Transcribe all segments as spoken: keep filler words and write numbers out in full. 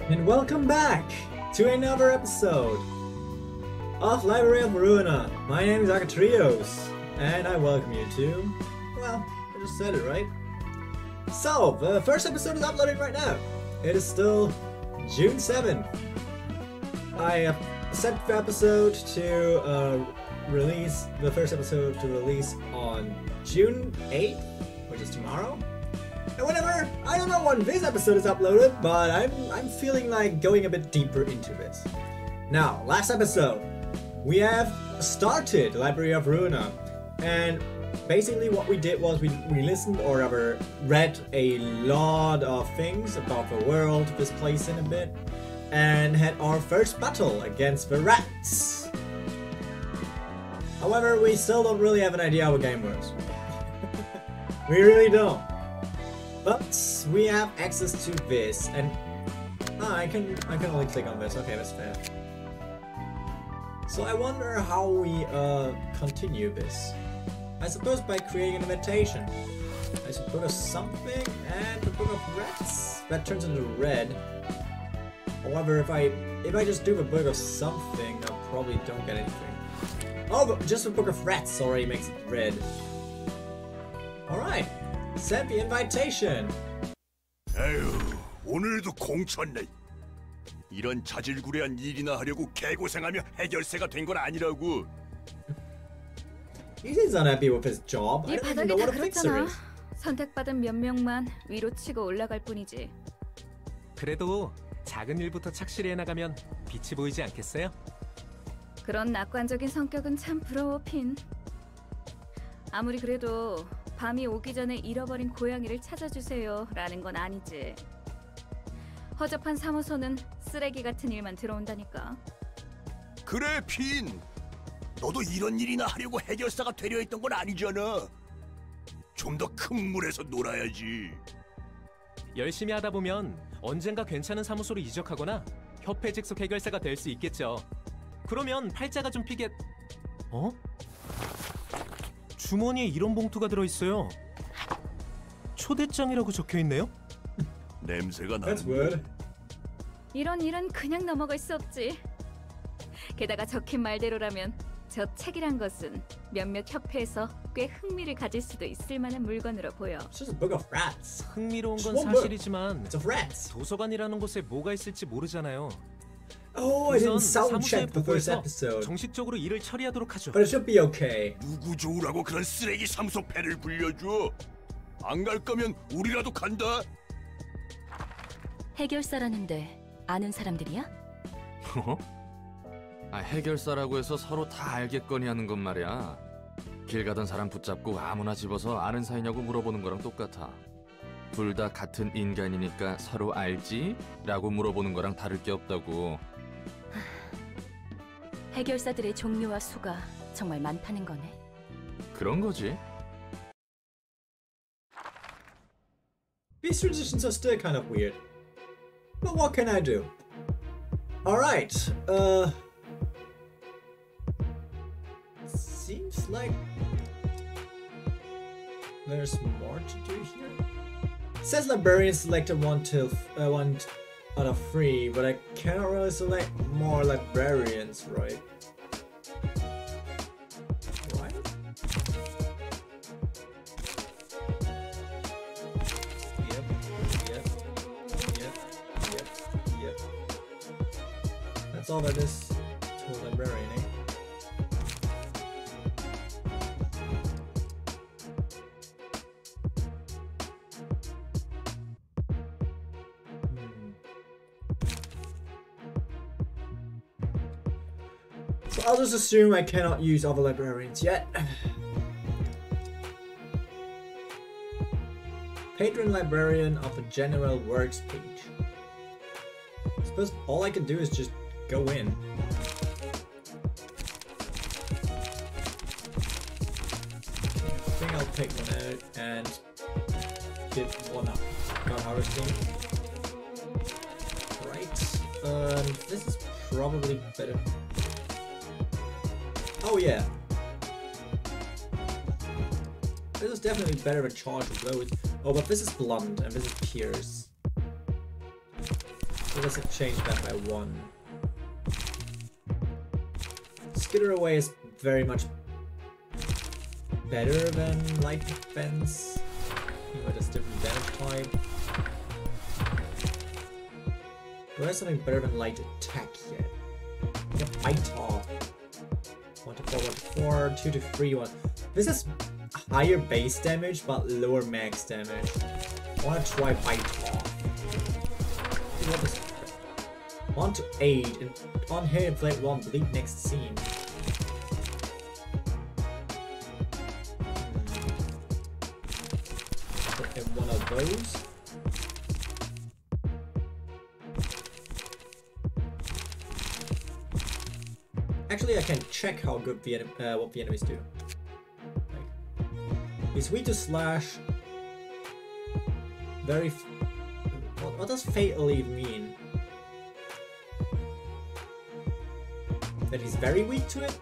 And welcome back to another episode of Library of Ruina. My name is Akatrios, and I welcome you to, well, I just said it, right? So, the first episode is uploading right now. It is still June seventh. I have set the episode to uh, release, the first episode to release on June eighth, which is tomorrow. And whenever, I don't know when this episode is uploaded, but I'm I'm feeling like going a bit deeper into this. Now, last episode, we have started Library of Ruina, and basically what we did was we, we listened or rather read a lot of things about the world, this place in a bit, and had our first battle against the rats. However, we still don't really have an idea how the game works. We really don't. But we have access to this, and ah, I can I can only click on this. Okay, that's fair. So I wonder how we uh continue this. I suppose by creating an invitation. I should put a something and the book of rats that turns into red. However, if I if I just do the book of something, I probably don't get anything. Oh, but just the book of rats already makes it red. All right. Send the invitation. 에휴, 오늘도 공쳤네. 이런 자질구레한 일이나 하려고 개고생하며 해결사가 된 건 아니라고. He seems unhappy with his job. I 네 don't even 바닥이 know 다 what a fixer 그렇잖아. is. 선택받은 몇 명만 위로 치고 올라갈 뿐이지. 그래도 작은 일부터 착실히 해나가면 빛이 보이지 않겠어요? 그런 낙관적인 성격은 참 부러워, 핀. 아무리 그래도 밤이 오기 전에 잃어버린 고양이를 찾아주세요 라는 건 아니지. 허접한 사무소는 쓰레기 같은 일만 들어온다니까. 그래, 핀. 너도 이런 일이나 하려고 해결사가 되려 했던 건 아니잖아. 좀 더 큰 물에서 놀아야지. 열심히 하다 보면 언젠가 괜찮은 사무소로 이적하거나 협회 직속 해결사가 될 수 있겠죠. 그러면 팔자가 좀 피겠... 어? 주머니에 이런 봉투가 들어있어요. 초대장이라고 적혀있네요? 냄새가 That's 나는데. weird. 이런 일은 그냥 넘어갈 수 없지. 게다가 적힌 말대로라면 저 책이란 것은 몇몇 협회에서 꽤 흥미를 가질 수도 있을 만한 물건으로 보여. It's just a book of rats. 흥미로운 건 One book. 사실이지만 It's of rats. 도서관이라는 곳에 뭐가 있을지 모르잖아요. Oh, I didn't 우선 sound 사무소에 check the first 보고해서 episode. 정식적으로 일을 처리하도록 하죠. But it should be okay. 누구 좋으라고 그런 쓰레기 사무소 배를 불려줘. 안 갈 거면 우리라도 간다. 해결사라는데 아는 사람들이야? 어? 아, 해결사라고 해서 서로 다 알겠거니 하는 건 말이야. 길 가던 사람 붙잡고 아무나 집어서 아는 사이냐고 물어보는 거랑 똑같아. 둘 다 같은 인간이니까 서로 알지? 라고 물어보는 거랑 다를 게 없다고. 해결사들의 종류와 수가 정말 많다는 거네. 그런 거지. These traditions are still kind of weird. But what can I do? Alright, uh... seems like... there's more to do here? It says librarian selected one till uh, one out of three, but I cannot really select more librarians, right? Right? Yep, yep, yep, yep, yep. That's all that is to a librarian, eh? So I'll just assume I cannot use other librarians yet. Patron librarian of a general works page. I suppose all I can do is just go in. I think I'll take one out and get one up. Got harvesting. Right. Um, this is probably better. Oh yeah. This is definitely better than charge of blows. Oh, but this is blunt and this is pierce. So let's change that by one. Skitter Away is very much better than Light Defense, even though it's different damage type. Do I have something better than Light Attack yet? Yeah, Bite Off. one to four, one to four, two to three, one. This is higher base damage but lower max damage. I want to try Bite Off. What is one to eight and on here inflict one bleed next scene. Put in one of those. Actually, I can check how good the uh, what the enemies do. Like, is weak to slash. Very. F what, what does Fatal Leave mean? That he's very weak to it?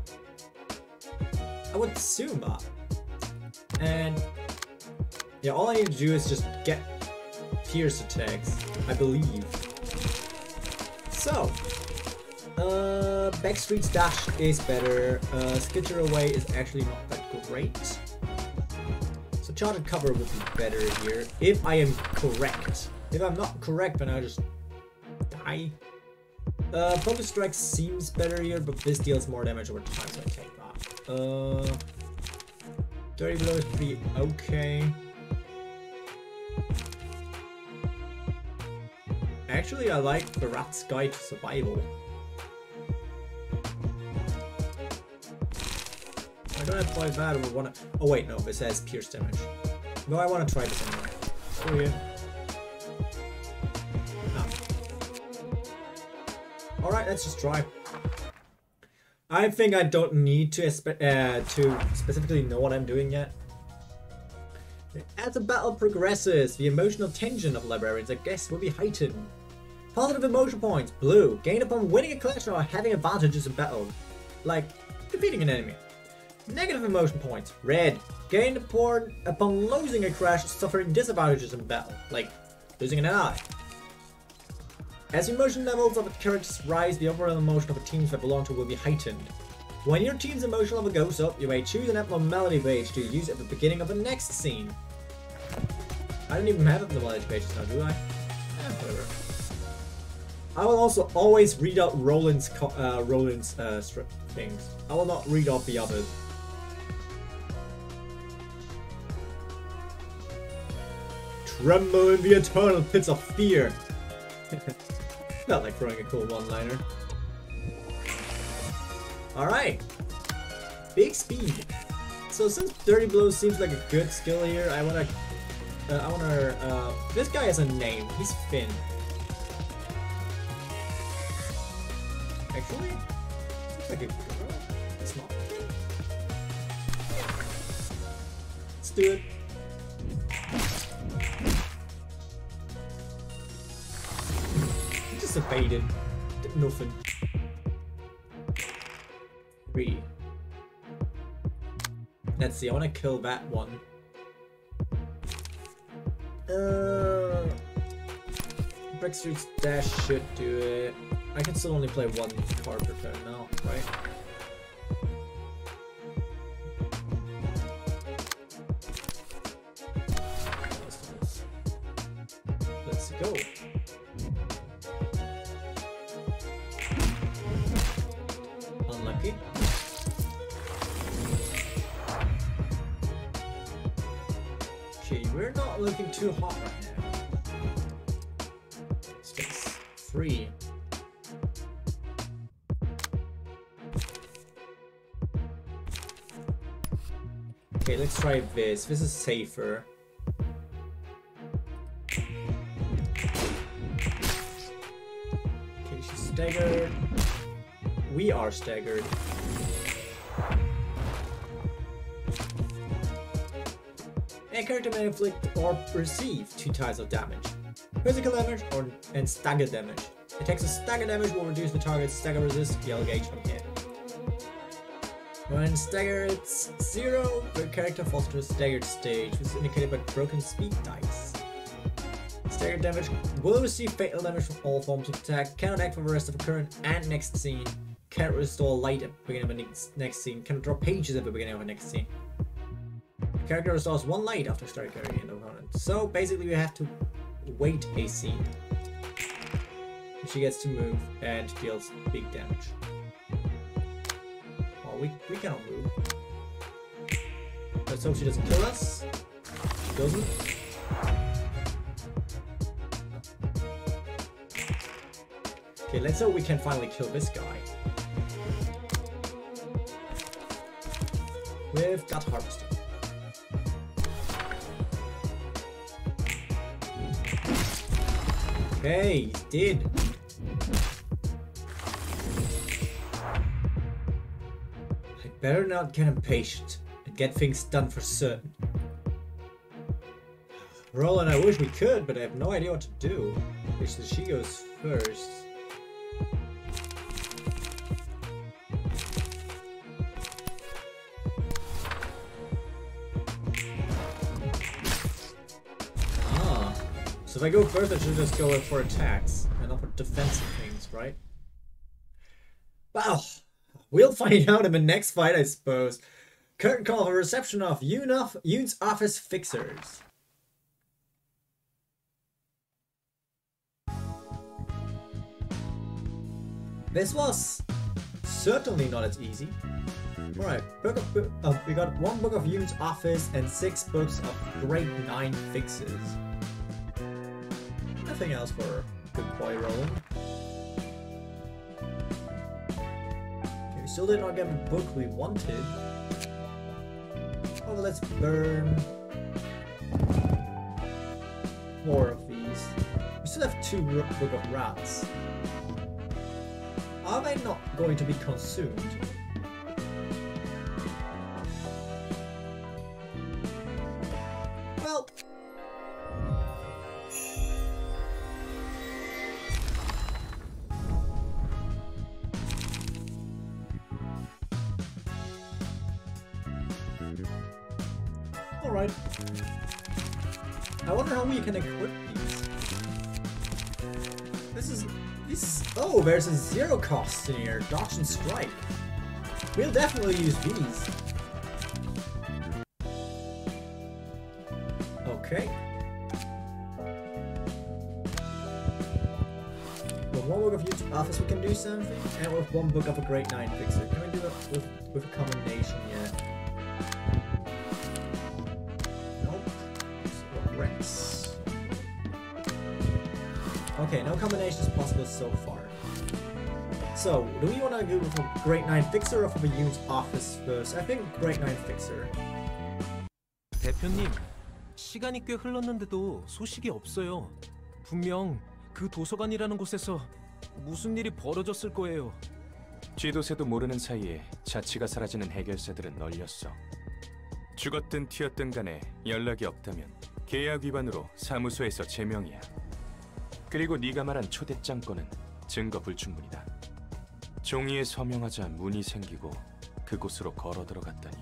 I would assume that. And yeah, all I need to do is just get pierce attacks, I believe. So. Uh, Backstreet's dash is better. Uh, Skitter Away is actually not that great. So Charted Cover would be better here, if I am correct. If I'm not correct, then I'll just die. Uh, Focus Strike seems better here, but this deals more damage over time, so I take that. Uh, Dirty Blow is pretty okay. Actually, I like the Rat's Guide to Survival. I don't have to play bad or wanna. Oh wait, no, this has pierce damage. No, I want to try this anyway. Oh yeah. No. All right, let's just try. I think I don't need to uh, to specifically know what I'm doing yet. As the battle progresses, the emotional tension of librarians, I guess, will be heightened. Positive emotion points: blue, gained upon winning a clash or having advantages in battle, like defeating an enemy. Negative emotion points: red, gained upon, upon losing a crash, suffering disadvantages in battle, like losing an ally. As emotion levels of characters rise, the overall emotion of the teams that belong to will be heightened. When your team's emotion level goes up, you may choose an abnormality page to use at the beginning of the next scene. I don't even have abnormality pages now, do I? Eh, whatever. I will also always read out Roland's uh, Roland's uh, things. I will not read out the others. Tremble in the eternal pits of fear. Felt like throwing a cool one-liner. Alright. Big speed. So since Dirty Blow seems like a good skill here, I wanna... Uh, I wanna... Uh, this guy has a name. He's Finn. Actually, looks like a girl. It's not. Let's do it. He just evaded. Did nothing. Three. Let's see, I want to kill that one. Uh, Backstreet's dash should do it. I can still only play one card per turn now, right? Let's go. Unlucky. Okay, we're not looking too hot right now. Space. Three. Okay, let's try this. This is safer. Okay, she's staggered. We are staggered. A character may inflict or receive two types of damage: physical damage or and stagger damage. Attacks of stagger damage will reduce the target's stagger resist yell gauge from hit. When stagger it's zero, the character falls to a staggered stage, which is indicated by broken speed dice. Staggered damage. Will receive fatal damage from all forms of attack. Cannot act for the rest of the current and next scene. Cannot restore light at the beginning of the next, next scene. Cannot draw pages at the beginning of the next scene. The character restores one light after start carrying an opponent. So basically we have to wait a scene. She gets to move and deals big damage. Well, we, we cannot move. Let's hope she doesn't kill us. She doesn't. Okay, let's hope we can finally kill this guy. We've got Harvester. Okay, he did. I'd better not get impatient and get things done for certain. Roland, I wish we could, but I have no idea what to do. Okay, so she goes first. So if I go first, I should just go for attacks and not for defensive things, right? Well, we'll find out in the next fight, I suppose. Curtain call for reception of Yoon's office fixers. This was certainly not as easy. Alright, book of, uh, we got one book of Yoon's office and six books of grade nine fixes. Nothing else for good boy Roland. Okay, we still did not get the book we wanted. Oh, let's burn more of these. We still have two book of rats. Are they not going to be consumed? Well, alright. I wonder how we can equip these. This is... This... Oh, there's a zero cost in here. Dodge and strike. We'll definitely use these. Okay. With one book of Yoon's office we can do something, and with one book of a grade nine fixer. Can we do it with, with a combination yet? Nope. So, Rex. Okay, no combination is possible so far. So, do we want to go with a grade nine fixer or for the Yoon's office first? I think grade nine fixer. 대표님, 시간이 꽤 흘렀는데도 소식이 없어요. 분명 그 도서관이라는 곳에서 무슨 일이 벌어졌을 거예요. 쥐도새도 모르는 사이에 자취가 사라지는 해결사들은 널렸어. 죽었든 튀었든 간에 연락이 없다면 계약 위반으로 사무소에서 제명이야. 그리고 네가 말한 초대장 건은 증거 불충분이다. 종이에 서명하자 문이 생기고 그곳으로 걸어 들어갔다니.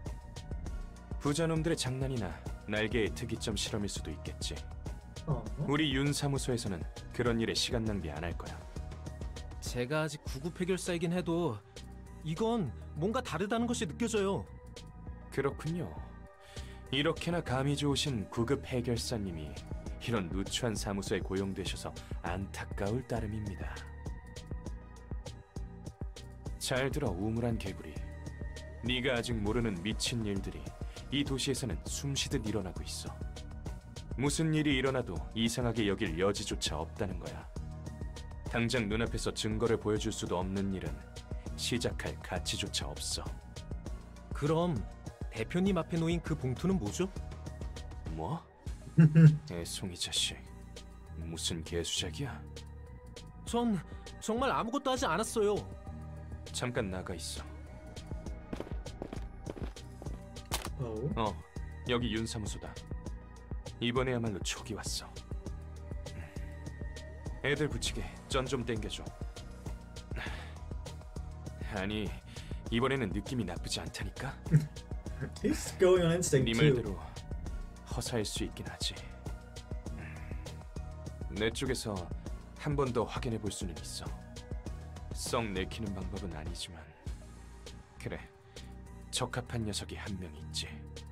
부자놈들의 장난이나 날개의 특이점 실험일 수도 있겠지. 어? 우리 윤 사무소에서는 그런 일에 시간 낭비 안 할 거야. 제가 아직 구급 해결사이긴 해도 이건 뭔가 다르다는 것이 느껴져요. 그렇군요. 이렇게나 감이 좋으신 구급 해결사님이 이런 누추한 사무소에 고용되셔서 안타까울 따름입니다. 잘 들어 우물한 개구리. 네가 아직 모르는 미친 일들이 이 도시에서는 숨쉬듯 일어나고 있어. 무슨 일이 일어나도 이상하게 여길 여지조차 없다는 거야. 당장 눈앞에서 증거를 보여줄 수도 없는 일은 시작할 가치조차 없어. 그럼 대표님 앞에 놓인 그 봉투는 뭐죠? 뭐? 애송이 자식. 무슨 개수작이야? 전 정말 아무것도 하지 않았어요. 잠깐 나가 있어. 어? 어, 여기 윤 사무소다. 이번에야말로 촉이 왔어. 애들 붙이게 전 좀 땡겨줘. 아니, 이번에는 느낌이 나쁘지 않다니까? He's going on instinct 네 too. 말대로 허사일 수 있긴 하지. 내 쪽에서 한 번 더 확인해 볼 수는 있어. 썩 내키는 방법은 아니지만 그래, 적합한 녀석이 한 명 있지.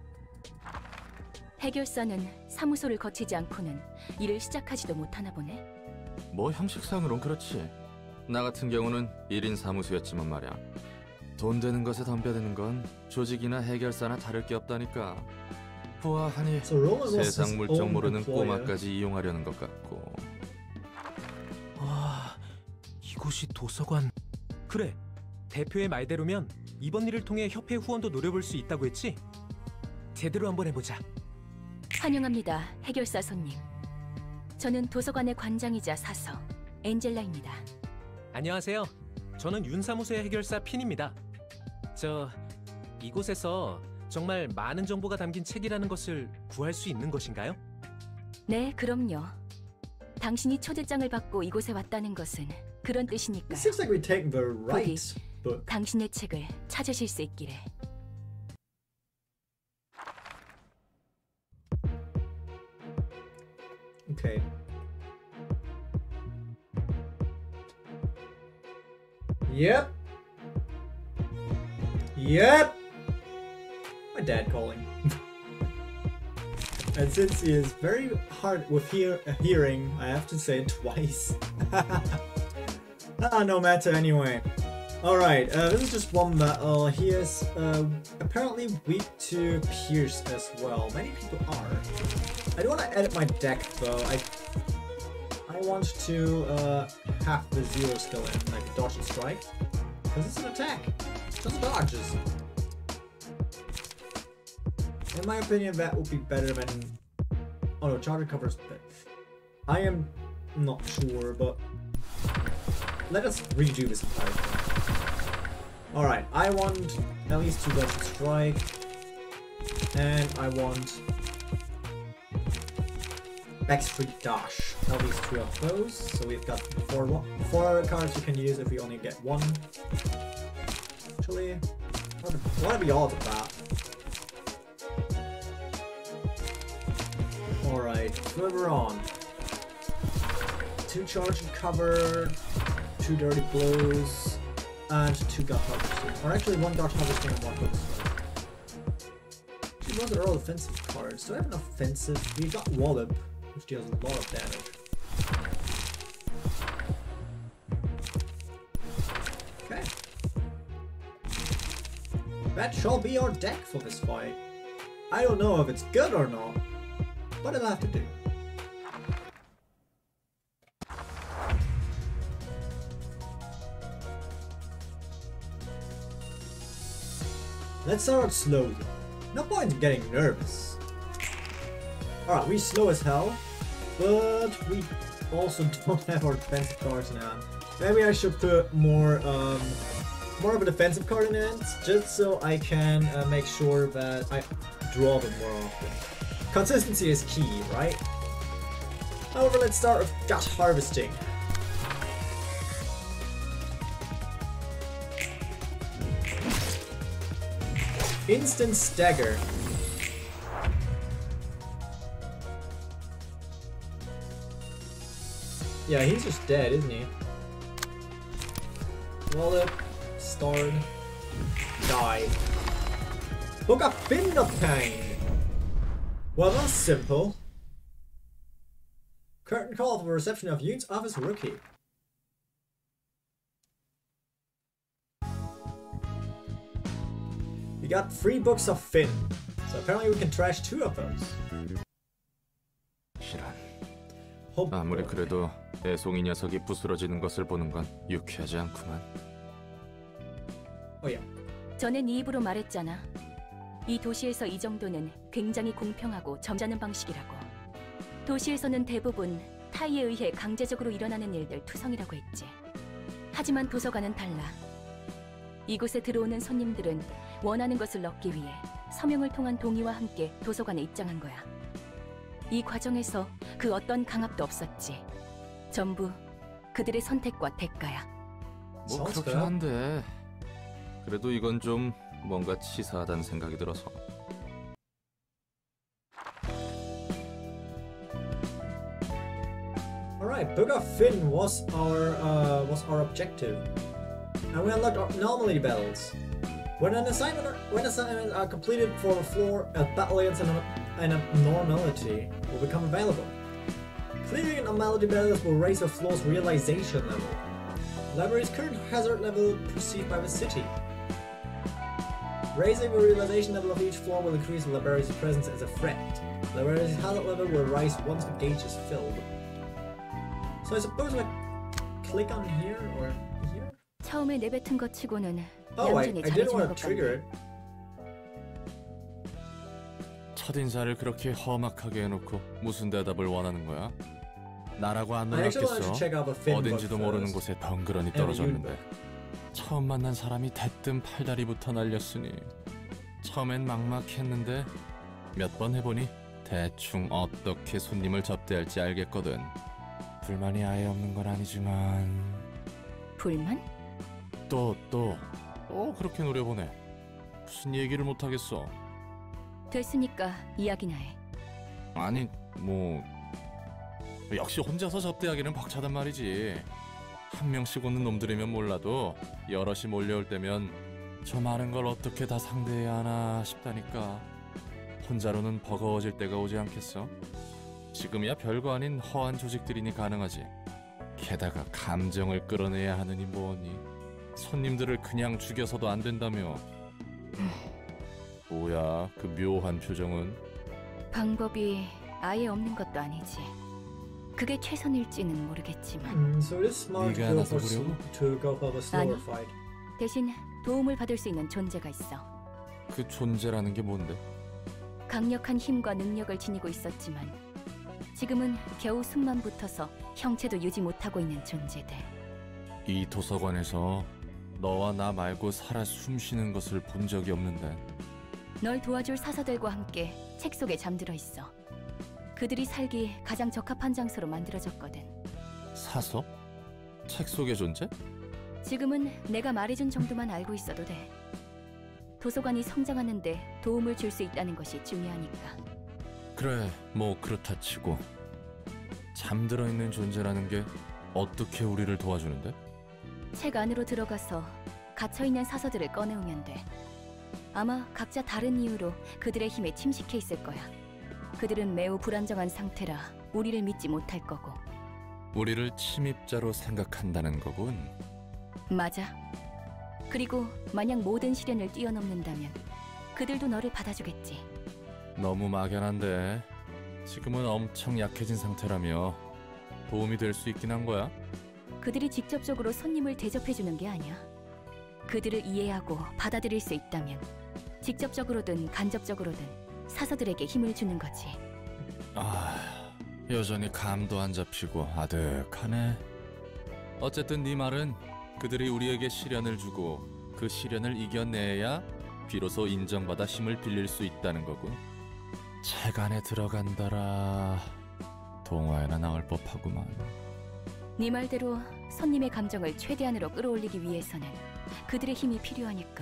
해결사는 사무소를 거치지 않고는 일을 시작하지도 못하나 보네. 뭐 형식상으론 그렇지. 나 같은 경우는 일 인 사무소였지만 말이야. 돈 되는 것에 덤벼드는 건 조직이나 해결사나 다를 게 없다니까. 보아하니 So Roman was his 세상 물정 own 모르는 employer. 꼬마까지 이용하려는 것 같고. 아, 이곳이 도서관. 그래, 대표의 말대로면 이번 일을 통해 협회 후원도 노려볼 수 있다고 했지? 제대로 한번 해보자. 환영합니다, 해결사 손님. 저는 도서관의 관장이자 사서 엔젤라입니다. 안녕하세요. 저는 윤사무소의 해결사 핀입니다. 저 이곳에서 정말 많은 정보가 담긴 책이라는 것을 구할 수 있는 것인가요? 네, 그럼요. 당신이 초대장을 받고 이곳에 왔다는 것은 그런 It 뜻이니까요. seems like we take the right book. 당신의 책을 찾으실 수 있기를. Okay. Yep. Yep. My dad calling. And since he is very hard with hear hearing, I have to say it twice. Ah, no matter anyway. Alright, uh, this is just one battle. He is uh, apparently weak to Pierce as well. Many people are. I do want to edit my deck though. I I want to uh, have the zero skill in, like dodge and strike. Because it's an attack. Just dodges. In my opinion, that would be better than... Oh no, charger covers... I am not sure, but... Let us redo this entire thing. Alright, I want at least two dodge and strike. And I want... Backstreet Dash. At least two of those. So we've got four, four cards we can use if we only get one. Actually, what are the odds of that? Alright, further on. Two charge and cover, two dirty blows, and two gut harvesting. Or actually one gut harvesting and one focus strike. Actually, those are all offensive cards. Do I have an offensive? We got Wallop, which deals a lot of damage. Okay. That shall be our deck for this fight. I don't know if it's good or not, but it'll have to do. Let's start out slowly. No point in getting nervous. Alright, we slow as hell, but we also don't have our defensive cards in hand. Maybe I should put more, um, more of a defensive card in hand, just so I can uh, make sure that I draw them more often. Consistency is key, right? However, let's start with gut harvesting. Instant stagger. Yeah, he's just dead, isn't he? Wallop, starred, die. Book a fin of pain. Well, that's simple. Curtain call for reception of Yoon's office rookie. We got three books of Finn, so apparently we can trash two of those. 실한. Oh, 아무리 boy. 그래도 애송이 녀석이 부스러지는 것을 보는 건 유쾌하지 않구만. Oh yeah. 전에 네 입으로 말했잖아. 이 도시에서 이 정도는 굉장히 공평하고 점잖은 방식이라고. 도시에서는 대부분 타이에 의해 강제적으로 일어나는 일들 투성이라고 했지. 하지만 도서관은 달라. 이곳에 들어오는 손님들은 원하는 것을 얻기 위해 서명을 통한 동의와 함께 도서관에 입장한 거야. 이 과정에서 그 어떤 강압도 없었지. 전부 그들의 선택과 대가야. 뭐 Sounds 그렇긴 fair. 한데 그래도 이건 좀 뭔가 치사하다는 생각이 들어서. Book of Finn was our uh, was our objective, and we unlocked our anomaly bells. When an assignment are, when assignments are completed for a floor, a battalions and an abnormality will become available. Clearing anomaly bells will raise the floor's realization level. The library's current hazard level perceived by the city. Raising the realization level of each floor will increase the library's presence as a threat. The library's hazard level will rise once the gauge is filled. So I suppose I click on here or here? 처음에 내뱉은 것 치고는 Oh, I, 얌전히 I didn't 잘해주는 want to 것 trigger 같네. it. 첫인사를 그렇게 험악하게 해놓고 무슨 대답을 원하는 거야? 나라고 안 I actually wanted 놀랐겠어? to check out the Finn book 어딘지도 모르는 first. 곳에 덩그러니 And the Yun 떨어졌는데 book. 처음 만난 사람이 대뜸 팔다리부터 날렸으니 처음엔 막막했는데 몇 번 해보니 대충 어떻게 손님을 접대할지 알겠거든. 불만이 아예 없는 건 아니지만 불만? 또 또 또 그렇게 노려보네. 무슨 얘기를 못하겠어. 됐으니까 이야기나 해. 아니 뭐 역시 혼자서 접대하기는 벅차단 말이지. 한 명씩 오는 놈들이면 몰라도 여럿이 몰려올 때면 저 많은 걸 어떻게 다 상대해야 하나 싶다니까. 혼자로는 버거워질 때가 오지 않겠어? 지금이야 별거 아닌 허한 조직들이니 가능하지. 게다가 감정을 끌어내야 하느니 뭐니. 손님들을 그냥 죽여서도 안 된다며. 뭐야 그 묘한 표정은. 방법이 아예 없는 것도 아니지. 그게 최선일지는 모르겠지만 Mm, so it is smart to 네가 go 알아서 for s- 보려고? to go for the slower 아니. fight. 대신 도움을 받을 수 있는 존재가 있어. 그 존재라는 게 뭔데? 강력한 힘과 능력을 지니고 있었지만 지금은 겨우 숨만 붙어서 형체도 유지 못하고 있는 존재들. 이 도서관에서 너와 나 말고 살아 숨쉬는 것을 본 적이 없는데. 널 도와줄 사서들과 함께 책 속에 잠들어 있어. 그들이 살기 가장 적합한 장소로 만들어졌거든. 사서? 책 속의 존재? 지금은 내가 말해준 정도만 알고 있어도 돼. 도서관이 성장하는데 도움을 줄 수 있다는 것이 중요하니까. 그래, 뭐 그렇다 치고 잠들어 있는 존재라는 게 어떻게 우리를 도와주는데? 책 안으로 들어가서 갇혀있는 사서들을 꺼내오면 돼. 아마 각자 다른 이유로 그들의 힘에 침식해 있을 거야. 그들은 매우 불안정한 상태라 우리를 믿지 못할 거고. 우리를 침입자로 생각한다는 거군. 맞아. 그리고 만약 모든 시련을 뛰어넘는다면 그들도 너를 받아주겠지. 너무 막연한데. 지금은 엄청 약해진 상태라며 도움이 될 수 있긴 한 거야? 그들이 직접적으로 손님을 대접해주는 게 아니야. 그들을 이해하고 받아들일 수 있다면 직접적으로든 간접적으로든 사서들에게 힘을 주는 거지. 아, 여전히 감도 안 잡히고 아득하네. 어쨌든 네 말은 그들이 우리에게 시련을 주고 그 시련을 이겨내야 비로소 인정받아 힘을 빌릴 수 있다는 거군. 책 안에 들어간다라. 동화에나 나올 법하구만. 네 말대로 손님의 감정을 최대한으로 끌어올리기 위해서는 그들의 힘이 필요하니까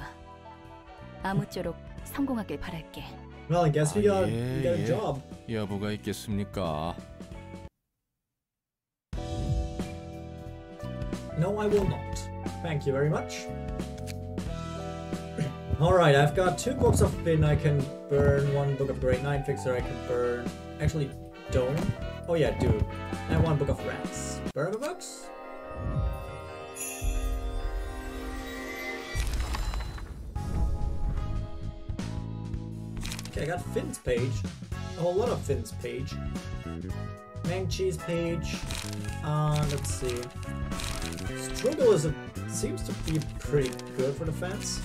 아무쪼록 성공하길 바랄게. Well, I guess we 아, got, 예, we got a 예. job. 여부가 있겠습니까? No, I will not. Thank you very much. Alright, I've got two books of Finn I can burn, one book of Great Nine Fixer I can burn. Actually, don't. Oh yeah, do. And one book of Rats. Burn the books? Okay, I got Finn's page. A whole lot of Finn's page. Mang Chi's page. Uh, let's see. Struggle is a, seems to be pretty good for the fans.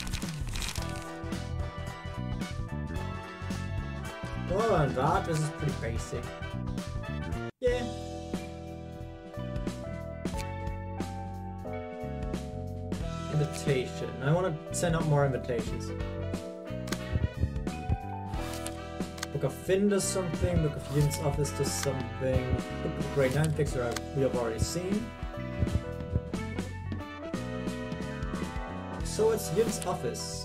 Other than that, this is pretty basic. Yeah. Invitation. I want to send out more invitations. Book of Finn does something, Book of Yin's office does something, Book of Great Nine Fixer I- we have already seen. So it's Yin's office.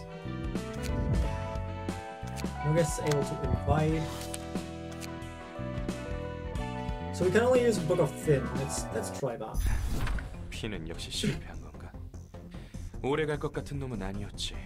No guest is able to invite. So we can only use Book of Finn. Let's let's try that. 피는 역시 실패한 건가? 오래 갈 것 같은 놈은 아니었지.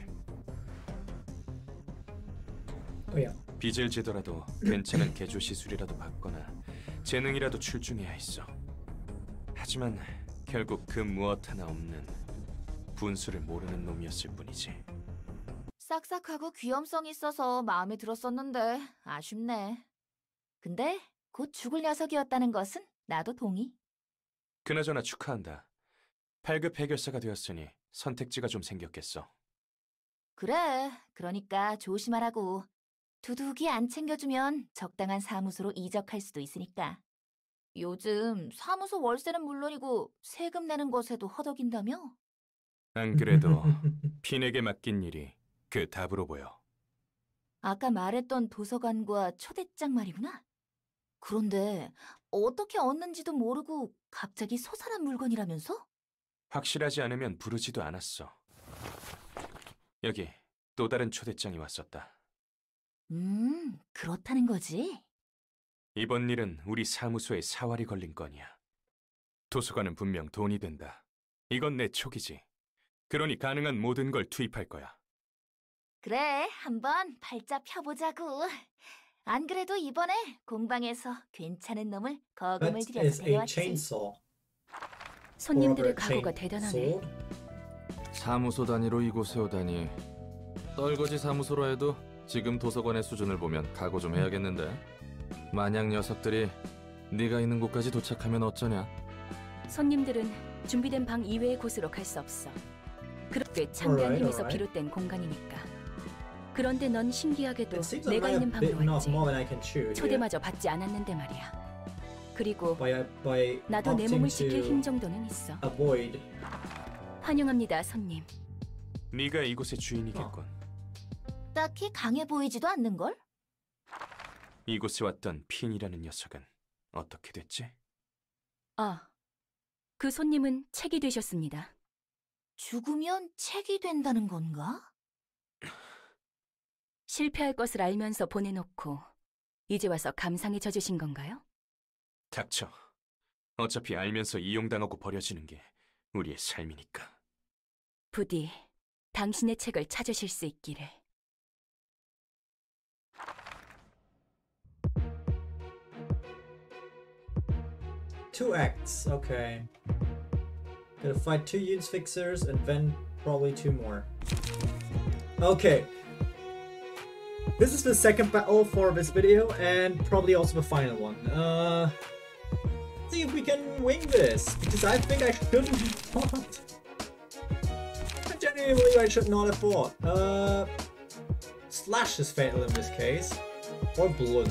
Oh yeah. 빚을 지더라도 괜찮은 개조 시술이라도 받거나 재능이라도 출중해야 했어. 하지만 결국 그 무엇 하나 없는 분수를 모르는 놈이었을 뿐이지. 싹싹하고 귀염성 있어서 마음에 들었었는데 아쉽네. 근데 곧 죽을 녀석이었다는 것은 나도 동의. 그나저나 축하한다. 팔 급 해결사가 되었으니 선택지가 좀 생겼겠어. 그래, 그러니까 조심하라고. 두둑이 안 챙겨주면 적당한 사무소로 이적할 수도 있으니까. 요즘 사무소 월세는 물론이고 세금 내는 것에도 허덕인다며? 안 그래도 핀에게 맡긴 일이 그 답으로 보여. 아까 말했던 도서관과 초대장 말이구나. 그런데 어떻게 얻는지도 모르고 갑자기 솟아난 물건이라면서? 확실하지 않으면 부르지도 않았어. 여기 또 다른 초대장이 왔었다. 음, 그렇다는 거지? 이번 일은 우리 사무소에 사활이 걸린 건이야. 도서관은 분명 돈이 된다. 이건 내 촉이지. 그러니 가능한 모든 걸 투입할 거야. 그래, 한번 팔자 펴보자고. 안 그래도 이번에 공방에서 괜찮은 놈을 거금을 That 들여서 is a 데려왔지. chainsaw. 손님들의 Or a 각오가 chain 대단하네. sword. 사무소 단위로 이곳에 오다니. 떨거지 사무소로 해도 지금 도서관의 수준을 보면 각오 좀 해야겠는데. 만약 녀석들이 네가 있는 곳까지 도착하면 어쩌냐? 손님들은 준비된 방 이외의 곳으로 갈 수 없어. 그렇게 창대한 Alright, 힘에서 alright. 비롯된 공간이니까. 그런데 넌 신기하게도 It seems like 내가 I 있는 have bitten 방으로 off 왔지. more than I can chew. here. 초대마저 받지 않았는데 말이야. 그리고 By by 나도 내 opting 몸을 지킬 힘 to 정도는 있어. avoid. 환영합니다, 손님. 네가 이곳의 주인이겠군. 딱히 강해 보이지도 않는걸? 이곳에 왔던 핀이라는 녀석은 어떻게 됐지? 아, 그 손님은 책이 되셨습니다. 죽으면 책이 된다는 건가? 실패할 것을 알면서 보내놓고 이제 와서 감상에 젖으신 건가요? 닥쳐. 어차피 알면서 이용당하고 버려지는 게 우리의 삶이니까. 부디 당신의 책을 찾으실 수 있기를. Two acts, okay. Gotta fight two Yuns fixers and then probably two more. Okay. This is the second battle for this video and probably also the final one. Uh, see if we can win this, because I think I shouldn't have fought. I genuinely believe I should not have fought. Uh, Slash is fatal in this case, or Blunt.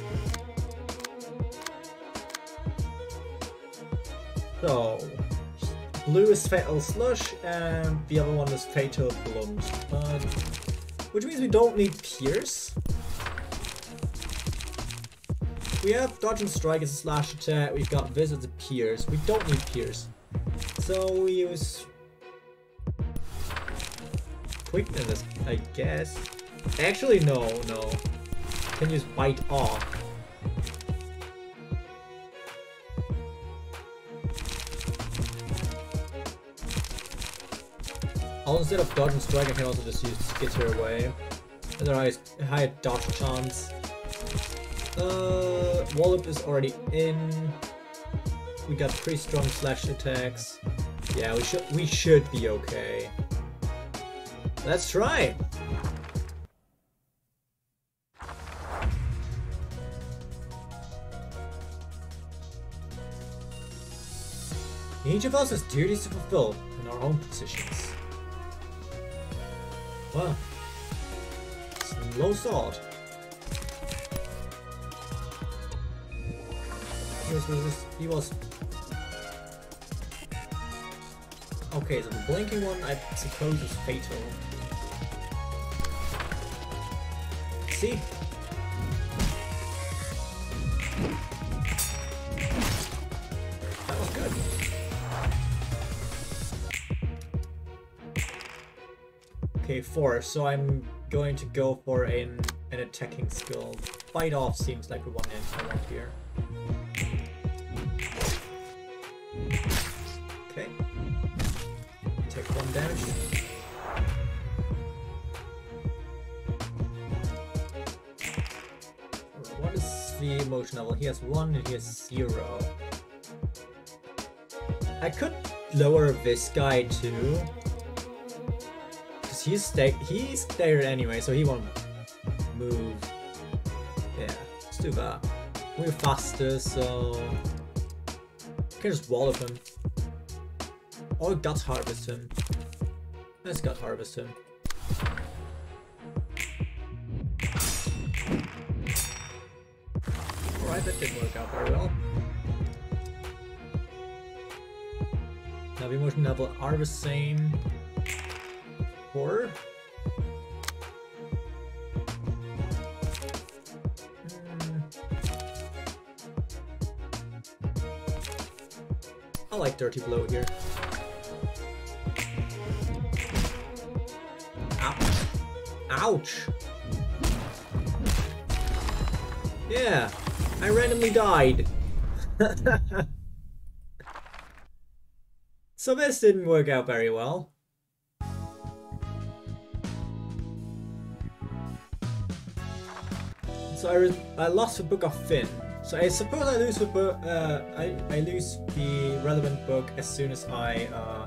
So, blue is Fatal Slush, and the other one is Fatal Blunt. Uh, which means we don't need Pierce. We have Dodge and Strike as a slash attack, we've got this as a Pierce. We don't need Pierce. So we use Quickness, I guess. Actually, no, no. Can use Bite Off. Oh, instead of dodge and strike, I can also just use skitter away. And there is a high dodge chance. Uh, Wallop is already in. We got pretty strong slash attacks. Yeah, we should we should be okay. Let's try. Each of us has duties to fulfill in our own positions. Wow. Slow sword. He was, resist he was... Okay, so the blinking one I suppose is fatal. See? That was good. Okay, four, so I'm going to go for an, an attacking skill. Fight off seems like the one I want here. Okay. Take one damage. What is the emotion level? He has one and he has zero. I could lower this guy too. Because he's sta he's there anyway, so he won't move. Yeah, let's do that. We're faster, so I can just wallop him. Or gut harvest him. Let's gut harvest him. Alright, that didn't work out very well. Now the emotion level are the same. Horror. I like Dirty Blow here. Ouch. Ouch! Yeah, I randomly died. So this didn't work out very well. So I, I lost the Book of Finn. So I suppose I lose the book. Uh, I I lose the relevant book as soon as I uh,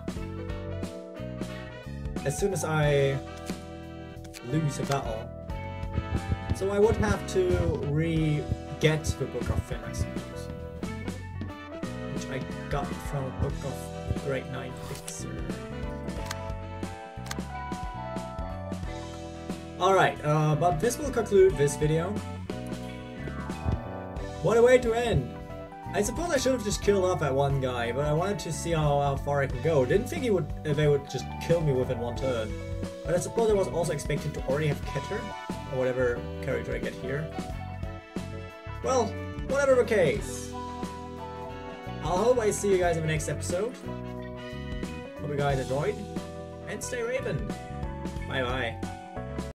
as soon as I lose a battle. So I would have to re-get the Book of Finn, I suppose, which I got from a Book of Great Knight Fixer. All right, uh, but this will conclude this video. What a way to end! I suppose I should have just killed off that one guy, but I wanted to see how, how far I can go. Didn't think he would uh, they would just kill me within one turn. But I suppose I was also expecting to already have Keter, or whatever character I get here. Well, whatever the case. I'll hope I see you guys in the next episode. Hope you guys enjoyed, and stay Raven! Bye bye.